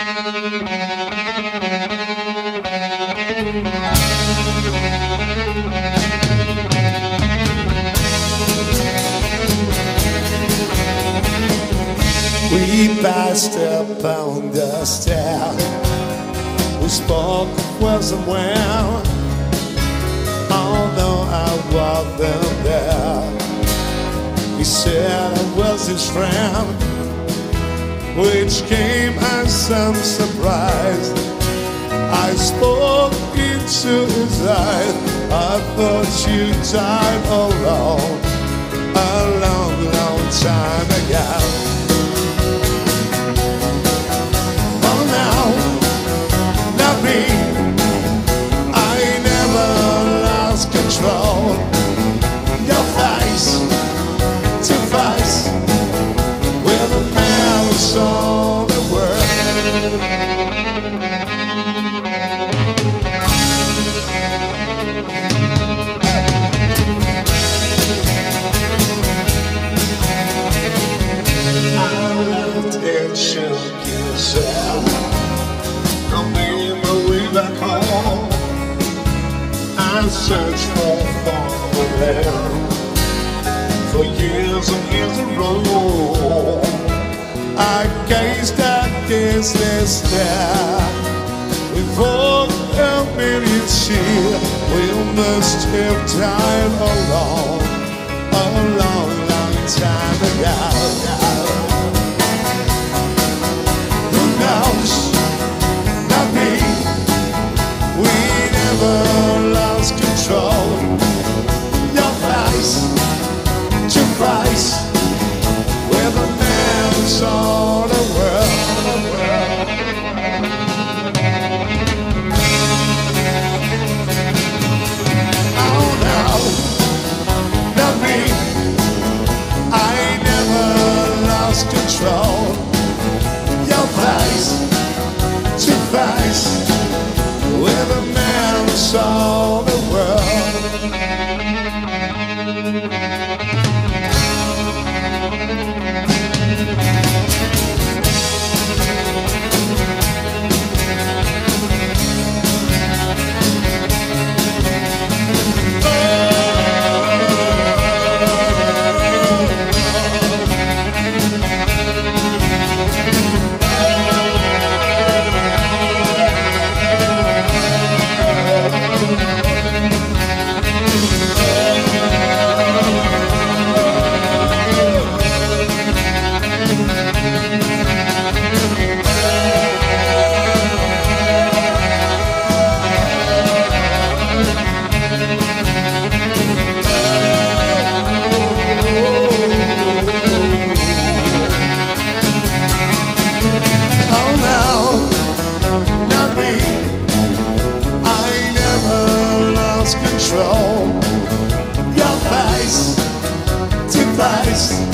We passed upon the stair. We spoke of words and well, although I wasn't there. He said I was his friend, which came as some surprise. I spoke into his eyes. I thought you died alone a long, long time ago. I never lost control. Your face to face with a man who saw the world. I left and shook yourself. Back home, I searched for fatherland for years and years in a row. I gazed at this stare with all a million tears. We must have died alone a long, long time ago. Who knows? Not me. We never lost control. Your face to face with a man who saw the world. Oh no, not me. I never lost control. Your face to face with a man who saw the world. Your face to face